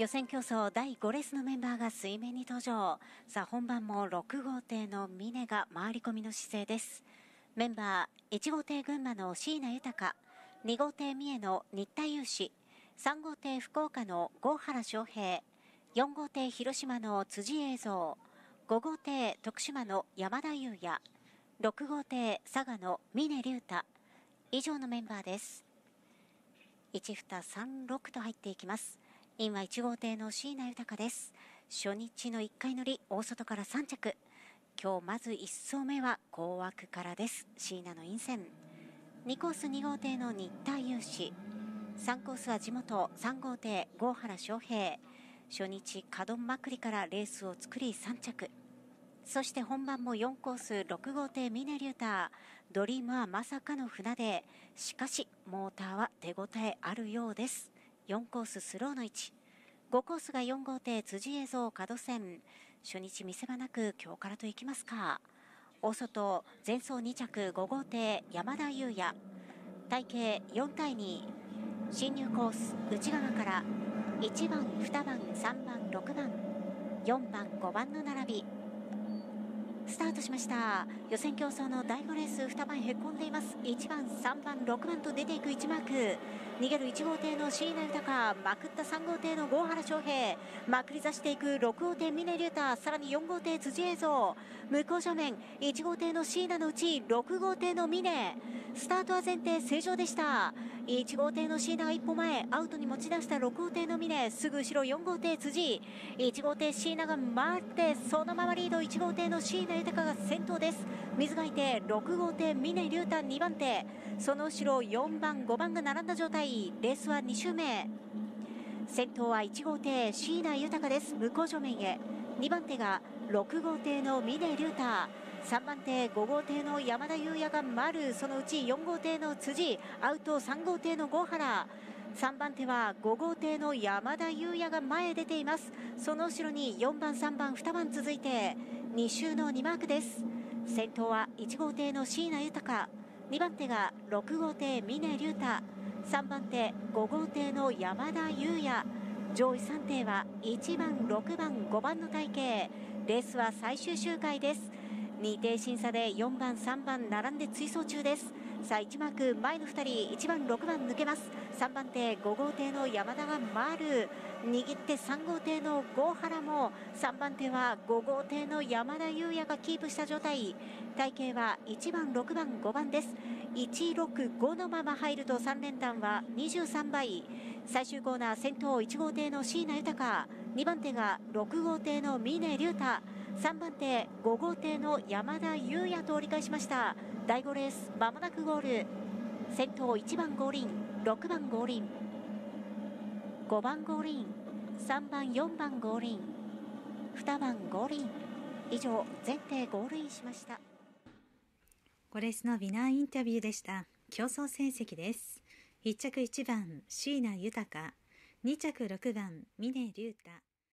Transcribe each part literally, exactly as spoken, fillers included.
予選競争だいごレースのメンバーが水面に登場。さあ本番もろく号艇の峰が回り込みの姿勢です。メンバーいち号艇群馬の椎名豊、に号艇三重の新田祐志、さん号艇福岡の郷原翔平、よん号艇広島の辻栄三、ご号艇徳島の山田裕也、ろく号艇佐賀の峰竜太、以上のメンバーです。いち、に、さん、ろくと入っていきます。インはいち号艇の椎名豊です。初日のいっかい乗り、大外からさん着。今日まずいっ走目は後枠からです。椎名のイン線。にコースに号艇の新田祐志。さんコースは地元さん号艇郷原翔平。初日角まくりからレースを作りさん着。そして本番もよんコースろく号艇峰竜太。ドリームはまさかの船出。しかしモーターは手応えあるようです。よんコーススローの位置。ごコースがよん号艇辻栄三角線。初日見せ場なく今日からといきますか。大外前走に着ご号艇山田裕也。体型よん対に。進入コース内側からいちばんにばんさんばんろくばんよんばんごばんの並び。スタートしました。予選競争のだいごレースにばんへこんでいます。いちばんさんばんろくばんと出ていくいちマーク。逃げるいち号艇の椎名豊、まくったさん号艇の郷原翔平、まくり出していくろく号艇峰竜太、さらによん号艇辻栄三、向こう正面いち号艇の椎名のうちろく号艇の峰。スタートは前提正常でした。いち号艇の椎名が一歩前、アウトに持ち出したろく号艇の峰、すぐ後ろよん号艇辻、いち号艇椎名が回ってそのままリード、いち号艇の椎名豊が先頭です。水がいてろく号艇峰竜太にばん手、その後ろよんばんごばんが並んだ状態。レースはに周目。先頭はいち号艇椎名豊です。向こう正面へ。にばん手がろく号艇の峰竜太、さんばん手ご号艇の山田裕也が丸、そのうちよん号艇の辻、アウトさん号艇の郷原、さんばん手はご号艇の山田裕也が前へ出ています。その後ろによんばんさんばんにばん続いてに周のにマークです。先頭はいち号艇の椎名豊、にばん手がろく号艇峰竜太、さんばん手ご号艇の山田裕也、上位さん艇はいちばんろくばんごばんの体系。レースは最終周回です。に艇審査でよんばんさんばん並んで追走中です。さあいちマーク前のふたり、いちばんろくばん抜けます。さんばん手ご号艇の山田が回る、握ってさん号艇の郷原も、さんばん手はご号艇の山田裕也がキープした状態。体型はいちばんろくばんごばんです。いちろくごのまま入るとさん連単はにじゅうさんばい。最終コーナー先頭いち号艇の椎名豊、にばん手がろく号艇の峰竜太、さんばん手ご号艇の山田裕也と折り返しました。だいごレースまもなくゴール。先頭いちばん合輪、ろくばん合輪、ごばん合輪、さんばんよんばん合輪、にばん合輪。以上全艇ゴールインしました。 ごレースのウィナーインタビューでした。競争成績です。いっ着いちばん椎名豊、に着ろくばん峰竜太、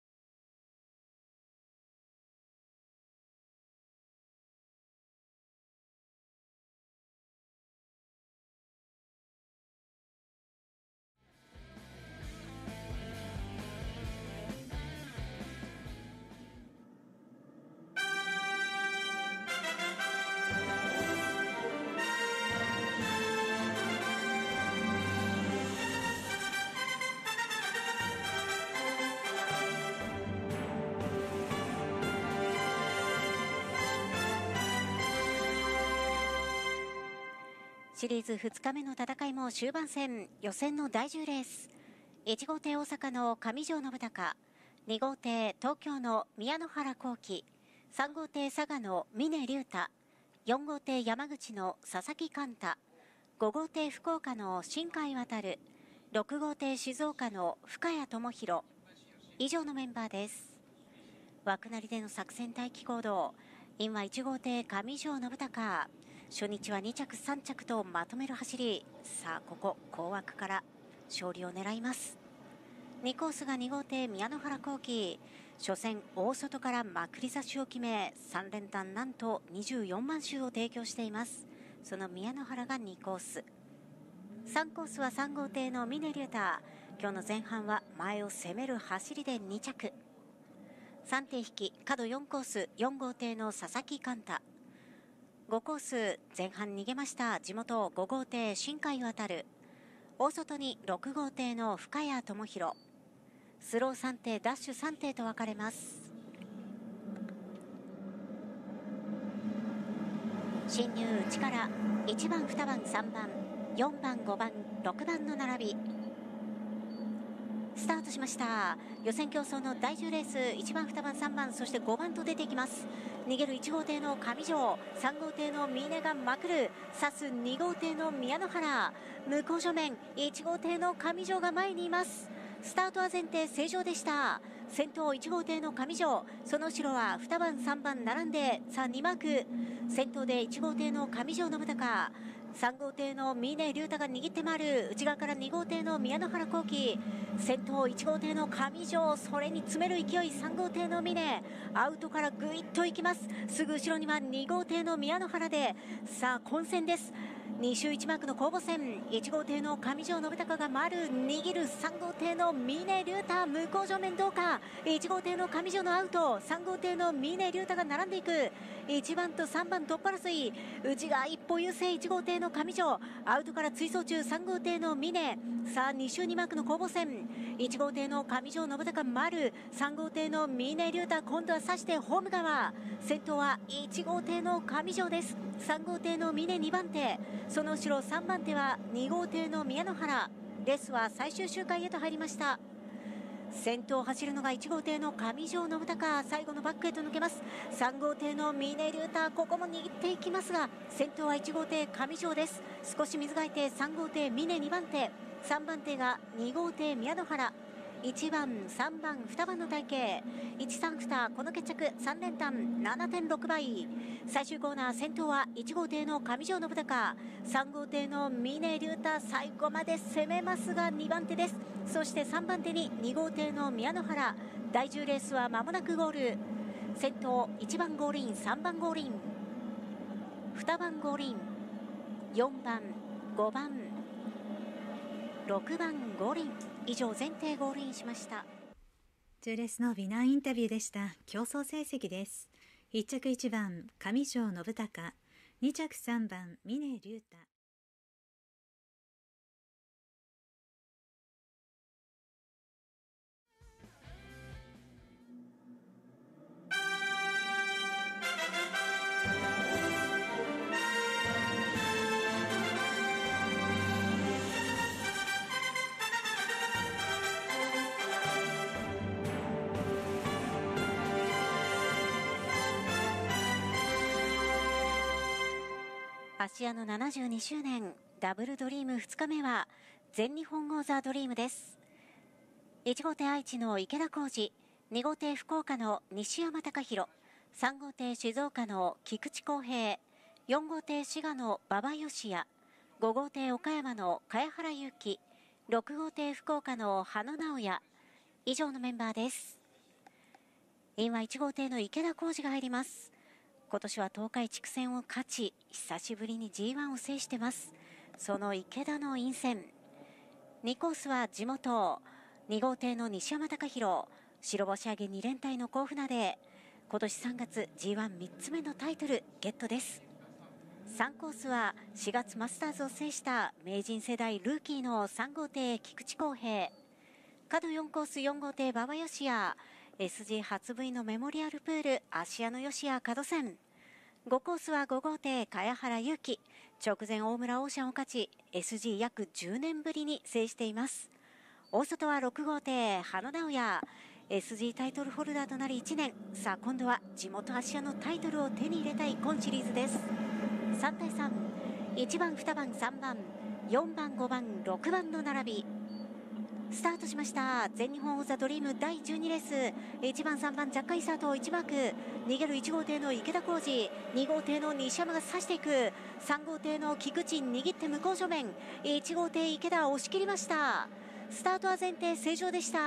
シリーズふつかめの戦いも終盤戦、予選のだいじゅうレース。いち号艇大阪の上条信孝、に号艇東京の宮野原幸輝、さん号艇佐賀の峰竜太、よん号艇山口の佐々木寛太、ご号艇福岡の新海航、ろく号艇静岡の深谷智弘。以上のメンバーです。枠なりでの作戦待機行動。インはいち号艇上条信孝、初日はに着さん着とまとめる走り。さあここ後枠から勝利を狙います。にコースがに号艇宮野原幸輝、初戦大外からまくり差しを決めさん連単なんとにじゅうよんまん周を提供しています。その宮野原がにコース。さんコースはさん号艇の峰竜太、 今日の前半は前を攻める走りでに着。さん艇引き角よんコースよん号艇の佐々木寛太。ごコース前半逃げました地元ご号艇新海渡る。大外にろく号艇の深谷智弘。スローさん艇ダッシュさん艇と分かれます。進入内からいちばんにばんさんばんよんばんごばんろくばんの並びスタートしました。予選競争のだいじゅうレースいちばんにばんさんばんそしてごばんと出ていきます。逃げるいち号艇の上条、さん号艇の峰がまくる、刺すに号艇の宮野原、向こう正面いち号艇の上条が前にいます。スタートは前提正常でした。先頭いち号艇の上条、その後ろはにばんさんばん並んで、さあにマーク。先頭でいち号艇の上条信孝、さん号艇の峰竜太が握って回る。内側からに号艇の宮野原幸輝、先頭いち号艇の上条、それに詰める勢いさん号艇の峰、アウトからぐいっといきます。すぐ後ろにはに号艇の宮野原で、さあ混戦です。に周いちマークの攻防戦、いち号艇の上条信孝が回る、握るさん号艇の峰竜太、向こう正面どうか。いち号艇の上条のアウト、さん号艇の峰竜太が並んでいく。いちばんとさんばん突破争い、内側一歩優勢いち号艇の上条、アウトから追走中さん号艇の峰。さあに周にマークの攻防戦、いち号艇の上条信孝丸、さん号艇の峰竜太、今度は刺してホーム側。先頭はいち号艇の上条です。さん号艇の峰にばん手、その後ろさんばん手はに号艇の宮野原。レースは最終周回へと入りました。先頭を走るのがいち号艇の上条信孝、最後のバックへと抜けます。さん号艇の峰竜太、ここも握っていきますが、先頭はいち号艇上条です。少し水がいてさん号艇峰にばん手、さんばん手がに号艇宮野原、いちばんさんばんにばんの体系いちさんに、この決着さん連単 ななてんろく 倍。最終コーナー先頭はいち号艇の上条信孝、さん号艇の峰竜太、最後まで攻めますがにばん手です。そしてさんばん手にに号艇の宮野原。だいじゅうレースは間もなくゴール。先頭いちばんゴールイン、さんばんゴールイン、にばんゴールイン、よんばんごばんろくばんゴールイン、以上全艇ゴールインしました。 じゅうレースのウィナーインタビューでした。競争成績です。いっ着いちばん上条信孝、に着さんばん峰竜太。 芦屋のななじゅうにしゅうねんダブルドリームふつかめは全日本王座ドリームです。いち号艇愛知の池田浩二、に号艇福岡の西山隆弘、さん号艇静岡の菊池康平、よん号艇滋賀の馬場義也、ご号艇岡山の茅原祐希、ろく号艇福岡の羽野直也。以上のメンバーです。インはいち号艇の池田浩二が入ります。今年は東海地区戦を勝ち、久しぶりに ジーワン を制してます。その池田の陰線、にコースは地元に号艇の西山隆弘、白星上げに連隊の甲府名で今年さんがつ ジーワンみっ つ目のタイトルゲットです。さんコースはしがつマスターズを制した名人世代ルーキーのさん号艇菊池康平、角よんコースよん号艇馬場義也、 エスジー 初 V のメモリアルプール芦屋の吉谷角線、ごコースはご号艇茅原祐希、直前大村オーシャンを勝ち エスジー 約じゅうねんぶりに制しています。大外はろく号艇羽野直也、 エスジー タイトルホルダーとなりいちねん、さあ今度は地元芦屋のタイトルを手に入れたい今シリーズです。さん対さん、いちばんにばんさんばんよんばんごばんろくばんの並びスタートしました。全日本王座ドリームだいじゅうにレース、いちばんさんばんジャッカイサートいちマーク、逃げるいち号艇の池田浩二、に号艇の西山が差していく、さん号艇の菊池握って向こう正面、いち号艇池田押し切りました。スタートは前提正常でした。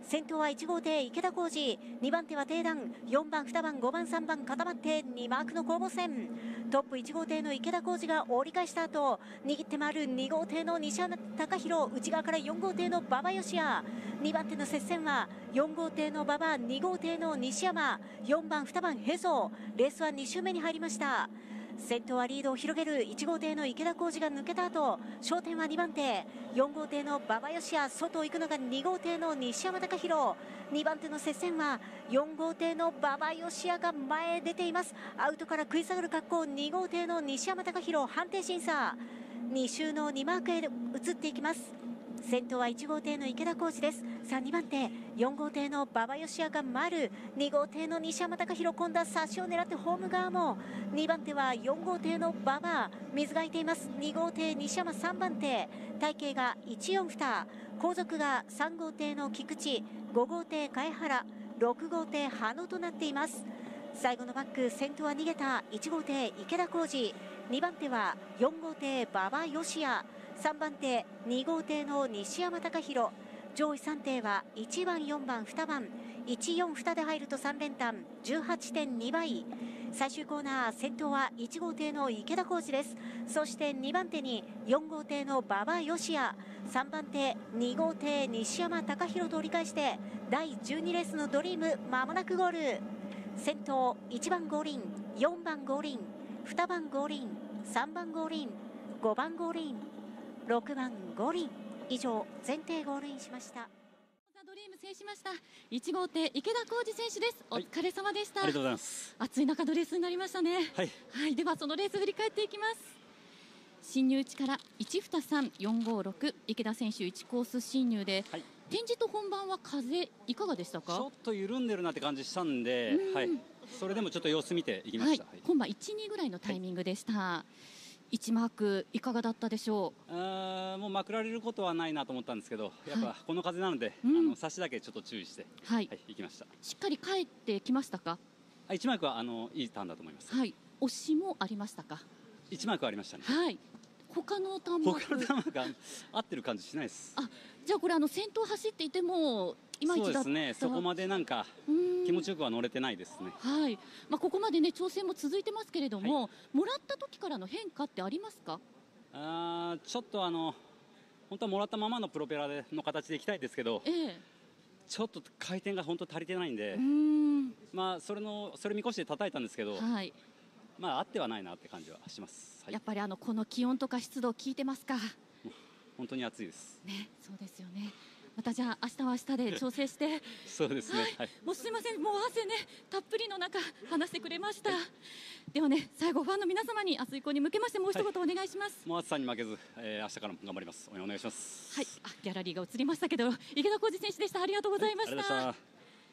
先頭はいち号艇池田浩二、にばん手は定段、よんばん、にばん、ごばん、さんばん固まってにマークの攻防戦。トップいち号艇の池田浩二が折り返した後、握って回るに号艇の西山貴弘、内側からよん号艇の馬場義也、にばん手の接戦はよん号艇の馬場、に号艇の西山、よんばん、にばん平蔵。レースはに周目に入りました。先頭はリードを広げるいち号艇の池田浩二が抜けた後、焦点はにばん手、よん号艇の馬場義也、外を行くのがに号艇の西山貴弘。にばん手の接戦はよん号艇の馬場義也が前へ出ています。アウトから食い下がる格好、に号艇の西山貴弘、判定審査。に周のにマークへ移っていきます。先頭はいち号艇の池田浩二です。さあにばん手、よん号艇の馬場義也が丸、に号艇の西山貴弘、今度は差しを狙ってホーム側も、にばん手はよん号艇の馬場、水が空いています。に号艇西山、さんばん手、体型がいちよんに、後続がさん号艇の菊池、ご号艇貝原、ろく号艇羽野となっています。最後のバック、先頭は逃げたいち号艇池田浩二、にばん手はよん号艇馬場義也、さんばん手に号艇の西山貴弘、上位さん艇はいちばん、よんばん、にばん、いちよんにで入るとさん連単 じゅうはちてんに 倍。最終コーナー、先頭はいち号艇の池田浩二です。そしてにばん手によん号艇の馬場義也、さんばん手に号艇西山貴弘と折り返して、だいじゅうにレースのドリームまもなくゴール。先頭いちばん合輪、よんばん合輪、にばん合輪、さんばん合輪、ごばん合輪、ろくばん合輪。以上、全艇ゴールインしました。 ザ・ドリーム制しましたいち号艇池田浩二選手です。お疲れ様でした、 はい、ありがとうございます。 暑い中のレースになりましたね。 はい、 はい、ではそのレース振り返っていきます。進入地からいちにさんよんごろく、池田選手いちコース進入で、はい、展示と本番は風いかがでしたか？ ちょっと緩んでるなって感じしたんで、ん、はい、それでもちょっと様子見ていきました。 はい、本番いち、にぐらいのタイミングでした。はい、いちマークいかがだったでしょう？ あもうまくられることはないなと思ったんですけど、やっぱこの風なので、はい、あの差しだけちょっと注意して、はい、はい、行きました。 しっかり帰ってきましたか？ いちマークはあのいいターンだと思います。 はい、押しもありましたか？ いちマークはありましたね。 はい、他のターンマーク、 他のターンマークが合ってる感じしないです。 あ、じゃあこれあの先頭走っていてもいまいちだった。 そうですね、そこまでなんか気持ちよくは乗れてないですね。 はい、まあ、ここまでね調整も続いてますけれども、はい、もらった時からの変化ってありますか？ あちょっとあの本当はもらったままのプロペラでの形でいきたいですけど、ええ、ちょっと回転が本当足りてないんで、んまあそれのそれ見越して叩いたんですけど、はい、まあ合ってはないなって感じはします。はい、 やっぱりあのこの気温とか湿度効いてますか？ 本当に暑いですね。そうですよね。またじゃあ明日は明日で調整してそうですね、はいはい、 もうすいません、もう汗ねたっぷりの中話してくれました。はい、ではね、最後ファンの皆様に明日以降に向けましてもう一言お願いします。 はい、もう暑さに負けず、えー、明日からも頑張ります。お願いします。 はい、あ、ギャラリーが映りましたけど池田浩二選手でした。ありがとうございました。はい、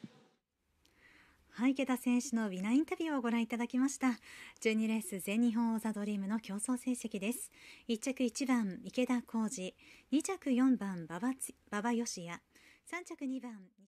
はい、池田選手のウィナーインタビューをご覧いただきました。じゅうにレース全日本王座ドリームの競争成績です。いっ着いちばん池田浩二、に着よんばん馬場義也、さん着にばん